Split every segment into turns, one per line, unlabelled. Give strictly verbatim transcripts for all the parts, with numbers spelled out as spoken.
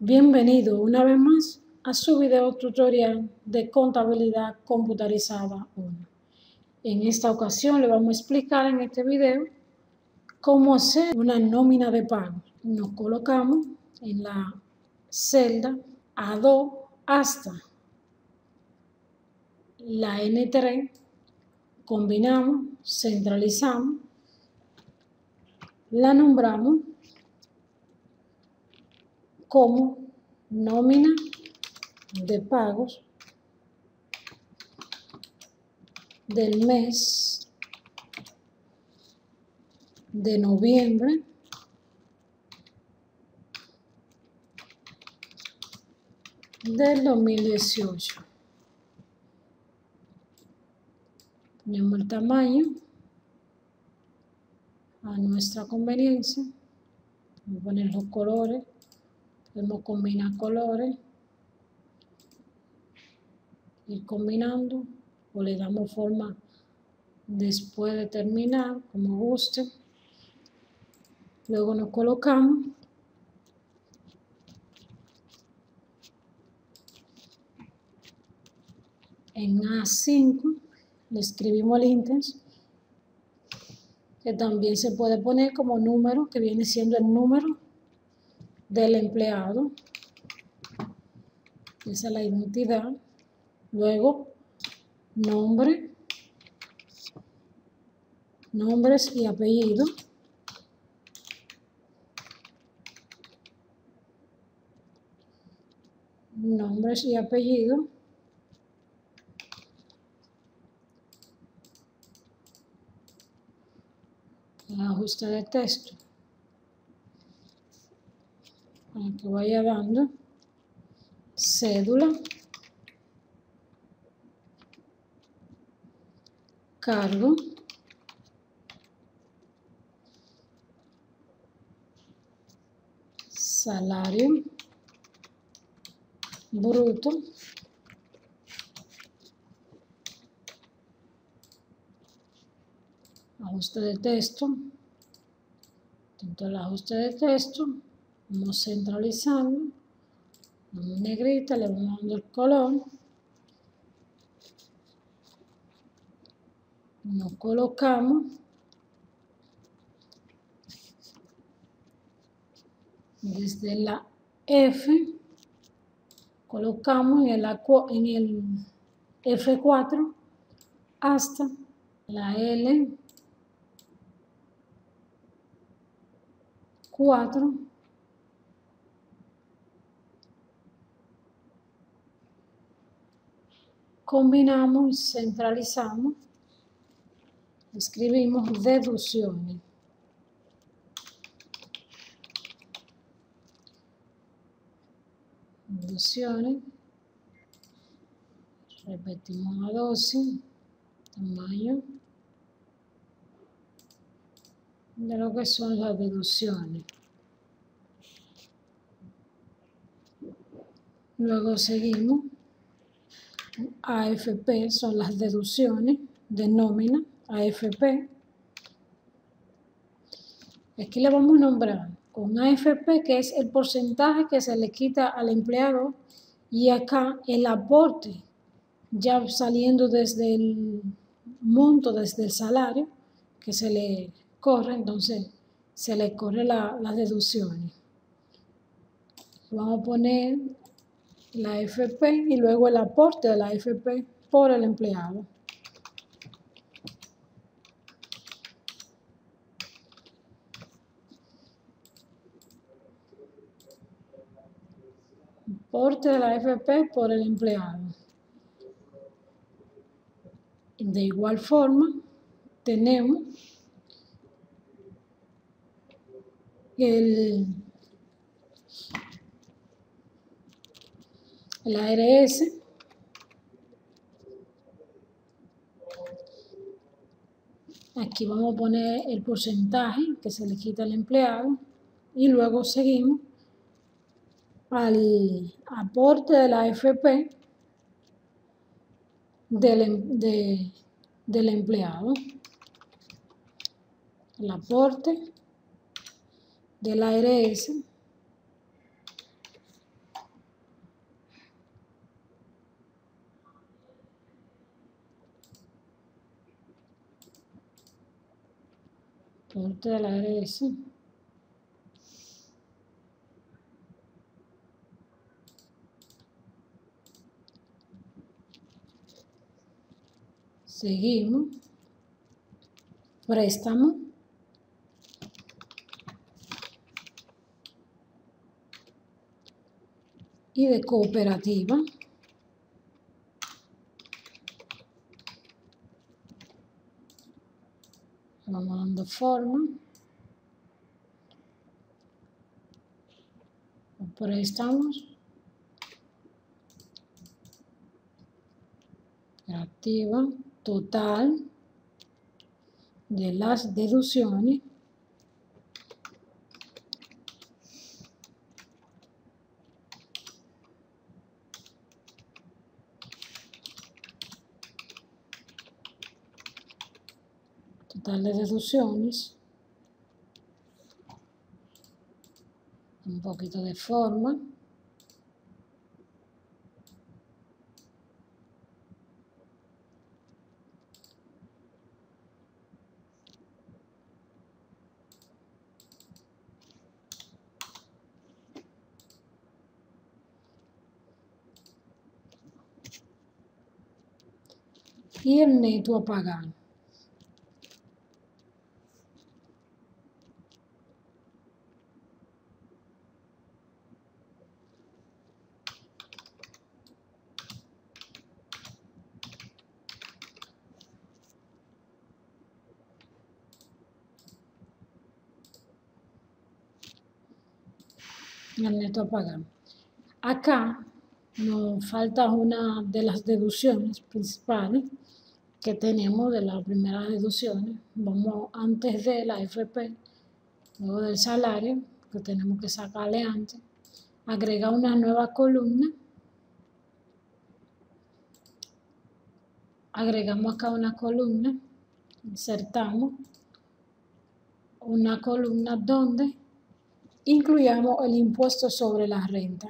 Bienvenido una vez más a su video tutorial de contabilidad computarizada uno. En esta ocasión le vamos a explicar en este video cómo hacer una nómina de pago. Nos colocamos en la celda A dos hasta la N tres, combinamos, centralizamos, la nombramos como nómina de pagos del mes de noviembre del dos mil dieciocho. Ponemos el tamaño a nuestra conveniencia. Vamos a poner los colores. Podemos combinar colores, ir combinando o le damos forma después de terminar, como guste. Luego nos colocamos en A cinco, le escribimos el índice, que también se puede poner como número, que viene siendo el número del empleado. Esa es la identidad. Luego, nombre, nombres y apellidos. Nombres y apellidos. El ajuste de texto. Para que vaya dando. Cédula. Cargo. Salario. Bruto. Ajuste de texto. Dentro del ajuste de texto, vamos centralizando. En negrita le vamos dando el color. Nos colocamos desde la F, colocamos en el, en el F cuatro hasta la L cuatro. Combinamos y centralizamos. Escribimos deducciones. Deducciones. Repetimos a doce. Tamaño de lo que son las deducciones. Luego seguimos. A F P son las deducciones de nómina. A F P. Aquí le vamos a nombrar con A F P, que es el porcentaje que se le quita al empleado, y acá el aporte, ya saliendo desde el monto, desde el salario que se le corre, entonces se le corre la, las deducciones. Vamos a poner la F P y luego el aporte de la F P por el empleado. Aporte de la F P por el empleado. De igual forma, tenemos el, el A R S, aquí vamos a poner el porcentaje que se le quita al empleado y luego seguimos al aporte de la F P del, de, del empleado. El aporte del A R S aporte de la A R S. Seguimos. Préstamo. Y de cooperativa. Vamos dando forma. Préstamos. Cooperativa total de las deducciones. Total de deducciones. Un poquito de forma. Y el neto a pagar. El neto a pagar. Acá nos falta una de las deducciones principales que tenemos de las primeras deducciones. Vamos antes de la F P, luego del salario, que tenemos que sacarle antes. Agrega una nueva columna. Agregamos acá una columna. Insertamos una columna donde incluyamos el impuesto sobre la renta.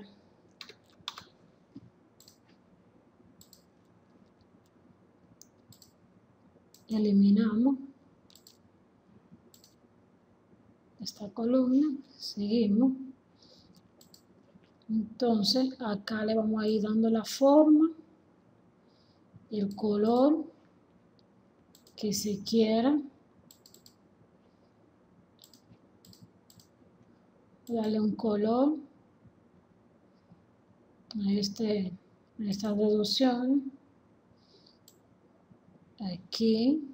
Eliminamos esta columna, seguimos. Entonces acá le vamos a ir dando la forma, el color que se quiera. Darle un color a, este, a esta deducción. Aquí.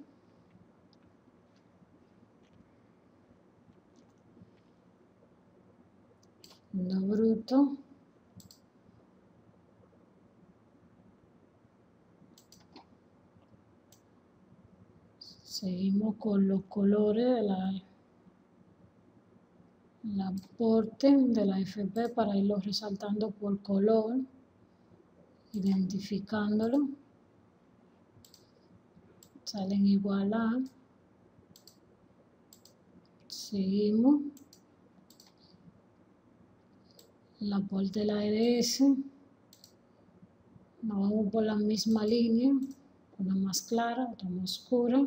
Lo bruto. Seguimos con los colores de la el aporte de la F P para irlo resaltando por color, identificándolo. Salen igual a. Seguimos. El aporte de la A R S. Nos vamos por la misma línea, una más clara, otra más oscura.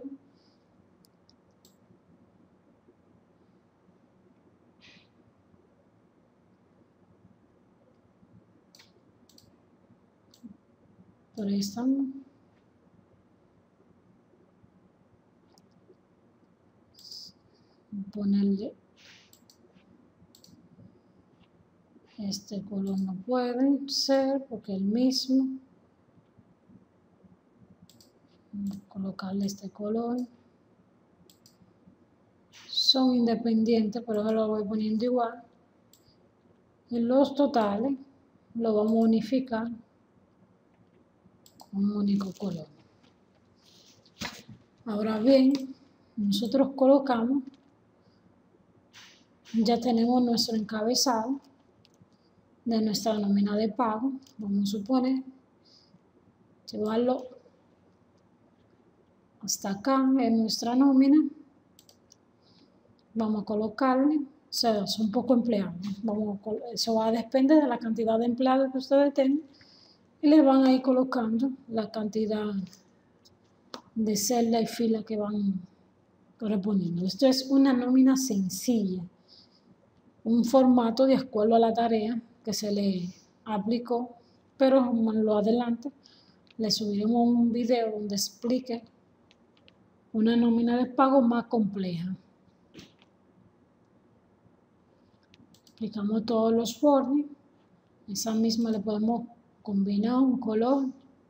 Préstamo. Ponerle este color, no puede ser porque el mismo. Vamos a colocarle este color. Son independientes, pero yo lo voy poniendo igual. Y los totales lo vamos a unificar con un único color. Ahora bien, nosotros colocamos, ya tenemos nuestro encabezado de nuestra nómina de pago. Vamos a suponer llevarlo hasta acá en nuestra nómina. Vamos a colocarle, o sea, son pocos empleados. Vamos a, eso va a depender de la cantidad de empleados que ustedes tengan. Y le van a ir colocando la cantidad de celda y fila que van, correspondiendo. Esto es una nómina sencilla, un formato de acuerdo a la tarea que se le aplicó, pero más lo adelante le subiremos un video donde explique una nómina de pago más compleja. Aplicamos todos los bordes, esa misma le podemos combinar un color,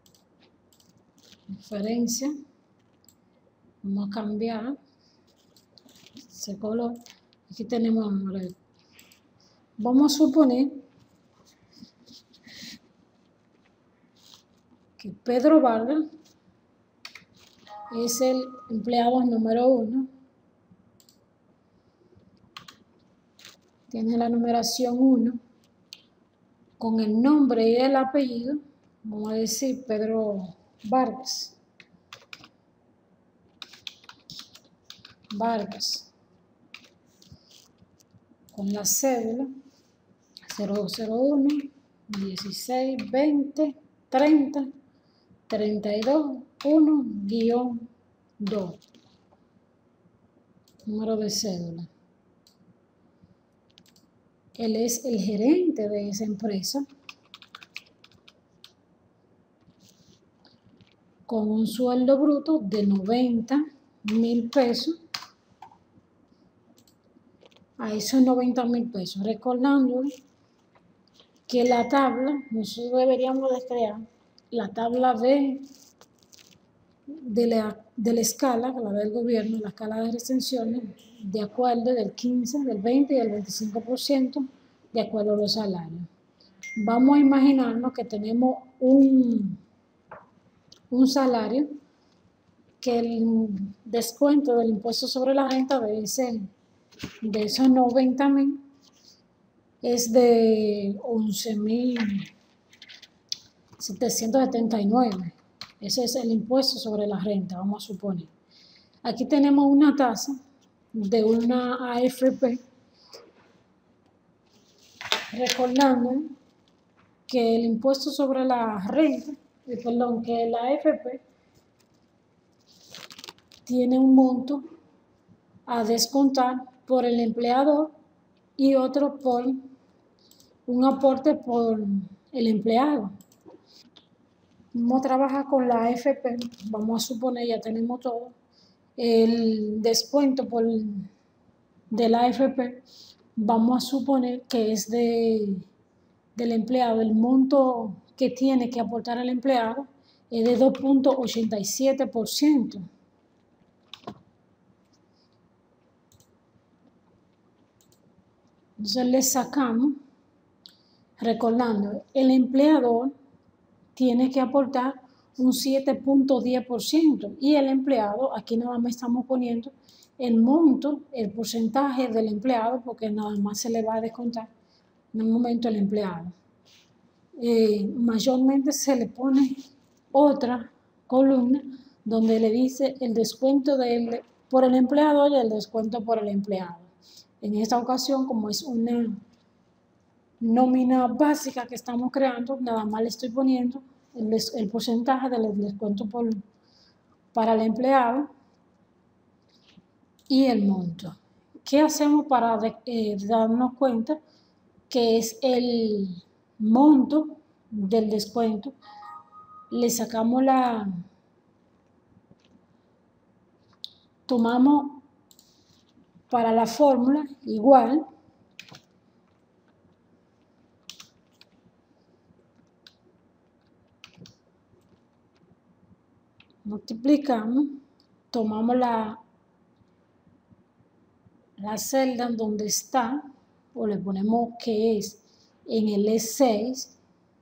diferencia, vamos a cambiar ese color. Aquí tenemos, vamos a suponer que Pedro Vargas es el empleado número uno, tiene la numeración uno, con el nombre y el apellido, vamos a decir Pedro Vargas. Vargas. Con la cédula cero cero uno, dieciséis, veinte, treinta, treinta y dos, uno guión dos. Número de cédula. Él es el gerente de esa empresa con un sueldo bruto de noventa mil pesos. A esos noventa mil pesos, recordando que la tabla, nosotros deberíamos de crear la tabla de, de, la, de la escala, la del gobierno, la escala de retenciones, de acuerdo del quince, del veinte y del veinticinco por ciento, de acuerdo a los salarios. Vamos a imaginarnos que tenemos un, un salario que el descuento del impuesto sobre la renta debe ser de esos noventa mil es de once mil setecientos setenta y nueve. Ese es el impuesto sobre la renta, vamos a suponer. Aquí tenemos una tasa de una A F P, recordando que el impuesto sobre la renta, eh, perdón, que la A F P tiene un monto a descontar por el empleador y otro por un aporte por el empleado. Vamos a trabajar con la A F P, vamos a suponer, ya tenemos todo, el descuento por, de la A F P, vamos a suponer que es de, del empleado, el monto que tiene que aportar el empleado es de dos punto ochenta y siete por ciento. Entonces le sacamos, recordando, el empleador tiene que aportar un siete punto diez por ciento y el empleado, aquí nada más estamos poniendo el monto, el porcentaje del empleado, porque nada más se le va a descontar en un momento el empleado. Eh, mayormente se le pone otra columna donde le dice el descuento del, por el empleador y el descuento por el empleado. En esta ocasión, como es una nómina básica que estamos creando, nada más le estoy poniendo el, el porcentaje del descuento por, para el empleado y el monto. ¿Qué hacemos para de, eh, darnos cuenta que es el monto del descuento? Le sacamos la... Tomamos para la fórmula igual multiplicamos, tomamos la, la celda donde está, o le ponemos que es en el E seis,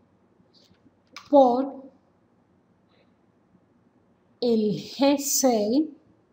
por el G seis,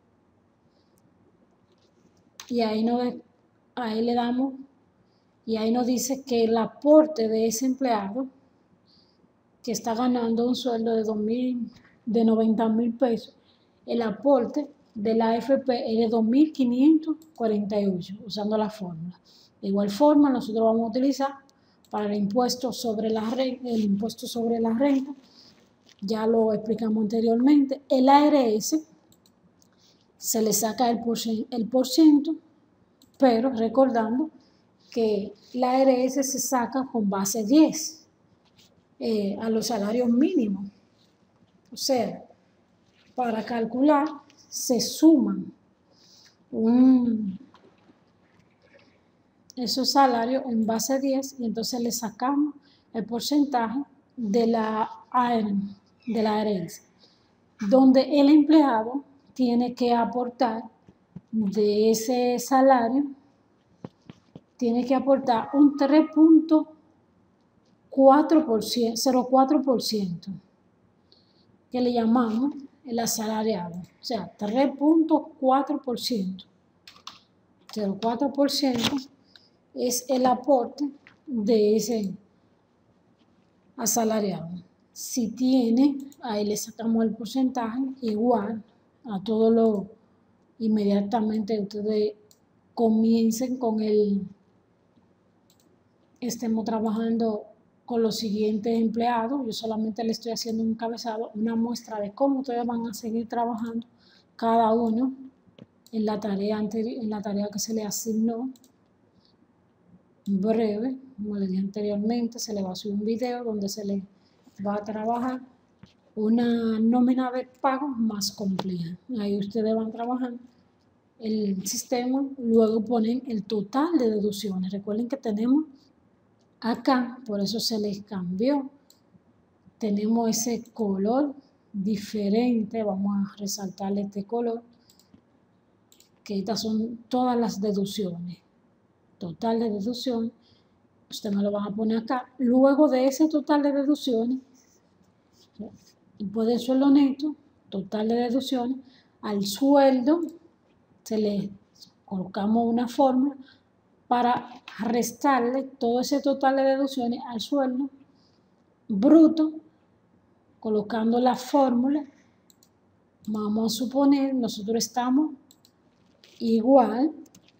y ahí, no, ahí le damos, y ahí nos dice que el aporte de ese empleado, que está ganando un sueldo de, dos mil, de noventa mil pesos, el aporte de la A F P es de dos mil quinientos cuarenta y ocho, usando la fórmula. De igual forma, nosotros vamos a utilizar para el impuesto sobre la renta, el impuesto sobre la renta, ya lo explicamos anteriormente, el A R S, se le saca el, porcent el porciento, pero recordando que la A R S se saca con base diez eh, a los salarios mínimos. O sea, para calcular se suman un, esos salarios en base diez y entonces le sacamos el porcentaje de la, de la A R S, donde el empleado tiene que aportar de ese salario, tiene que aportar un tres punto cero cuatro por ciento, que le llamamos el asalariado, o sea, tres punto cuatro por ciento. cero punto cuatro por ciento es el aporte de ese asalariado. Si tiene, ahí le sacamos el porcentaje igual a todo lo, inmediatamente ustedes comiencen con el, estemos trabajando con los siguientes empleados. Yo solamente le estoy haciendo un encabezado, una muestra de cómo ustedes van a seguir trabajando cada uno en la tarea anterior, en la tarea que se le asignó. Breve, como le dije anteriormente, se le va a subir un video donde se le va a trabajar una nómina de pago más compleja. Ahí ustedes van trabajando el sistema, luego ponen el total de deducciones. Recuerden que tenemos acá, por eso se les cambió, tenemos ese color diferente, vamos a resaltarle este color, que estas son todas las deducciones. Total de deducciones, usted me lo va a poner acá. Luego de ese total de deducciones, después del sueldo neto, total de deducciones, al sueldo se le colocamos una fórmula para restarle todo ese total de deducciones al sueldo bruto, colocando la fórmula. Vamos a suponer, nosotros estamos igual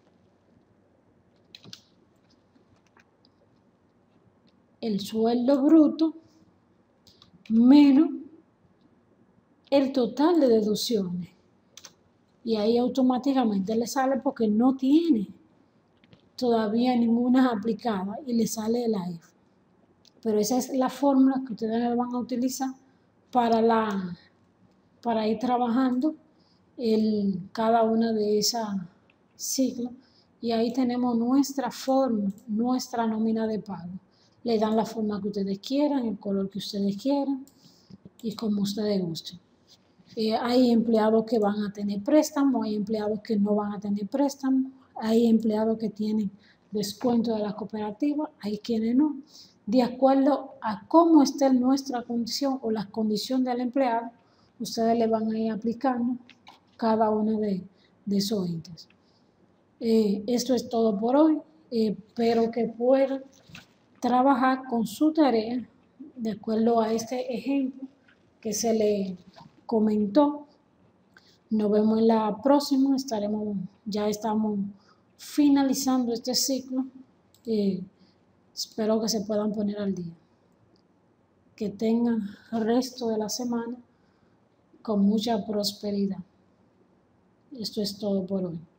el sueldo bruto menos el total de deducciones. Y ahí automáticamente le sale porque no tiene todavía ninguna aplicada y le sale el A I F. Pero esa es la fórmula que ustedes van a utilizar para, la, para ir trabajando el, cada una de esas siglas. Y ahí tenemos nuestra forma, nuestra nómina de pago. Le dan la forma que ustedes quieran, el color que ustedes quieran y como ustedes gusten. Eh, hay empleados que van a tener préstamo, hay empleados que no van a tener préstamo, hay empleados que tienen descuento de la cooperativa, hay quienes no. De acuerdo a cómo esté nuestra condición o la condición del empleado, ustedes le van a ir aplicando cada uno de, de esos índices. Eh, esto es todo por hoy. Eh, espero que puedan trabajar con su tarea de acuerdo a este ejemplo que se le comentó. Nos vemos en la próxima. Estaremos, ya estamos finalizando este ciclo. Eh, espero que se puedan poner al día. Que tengan el resto de la semana con mucha prosperidad. Esto es todo por hoy.